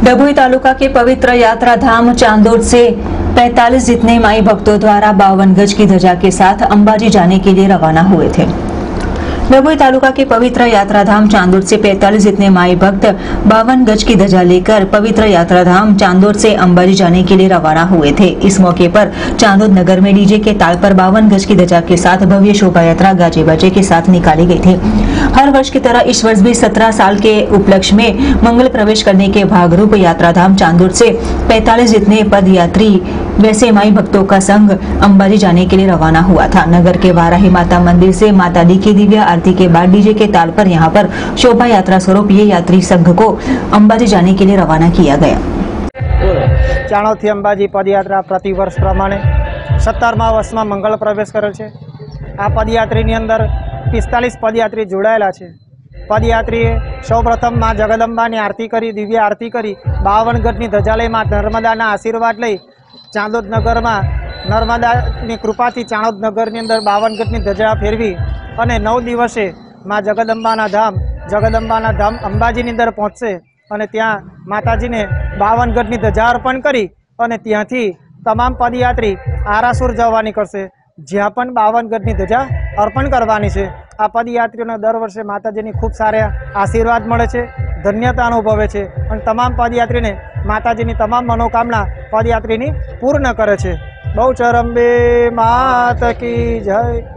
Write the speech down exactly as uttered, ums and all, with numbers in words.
डभोई तालुका के पवित्र यात्रा धाम चांदोद से पैंतालीस जितने माई भक्तों द्वारा बावन गज की ध्वजा के साथ अंबाजी जाने के लिए रवाना हुए थे। डभोई तालुका के पवित्र यात्राधाम चांदोद से पैंतालीस जितने माई भक्त बावन गज की ध्वजा लेकर पवित्र यात्राधाम चांदोद से अंबाजी जाने के लिए रवाना हुए थे। इस मौके पर चांदोद नगर में डीजे के ताल पर बावन गज की ध्वजा के साथ भव्य शोभा यात्रा गाजे बाजे के साथ निकाली गई थी। हर वर्ष की तरह इस वर्ष भी सत्रह साल के उपलक्ष्य में मंगल प्रवेश करने के भागरूप यात्राधाम चांदोद से पैंतालीस जितने पद यात्री वैसे माई भक्तों का संघ अंबाजी जाने के लिए रवाना हुआ था। नगर के वाराही माता मंदिर से माता दी की दिव्य आरती के बाद डीजे के ताल पर यहां पर शोभा यात्रा स्वरूप ये यात्री संघ को अंबाजी जाने के लिए रवाना किया गया। चाणोद थी अंबाजी पदयात्रा प्रति वर्ष प्रमाणे सत्तरमा वर्ष में मंगल प्रवेश करेल छे। आ पदयात्री अंदर पिस्तालीस पदयात्री जोड़ायेला छे। पदयात्रीए सौ प्रथम माँ जगदंबानी आरती करी, दिव्य आरती करी, बावन गजनी ध्वजा लई माँ नर्मदाना आशीर्वाद लई चांदोद नगर में नर्मदानी कृपाथी चाणोद नगरनी अंदर बावन गजनी ध्वजा फेरवी अने नौ दिवसे माँ जगदंबाना धाम जगदंबाना धाम अंबाजीनी अंदर पहोंचशे अने त्यां माताजीने बावन गजनी ध्वजा अर्पण करी अने त्यांथी तमाम पदयात्री आरासुर जवा निकळशे, ज्यां पण बावन गजनी ध्वजा अर्पण करवानी छे। आ पदयात्रीओने दर वर्षे माताजीनी खूब सारा आशीर्वाद मळे छे, धन्यता अनुभवे छे अने तमाम पदयात्रीने माताजीनी तमाम मनोकामना पदयात्रीनी पूर्ण करे छे। बहुचर अंबे मात की जय।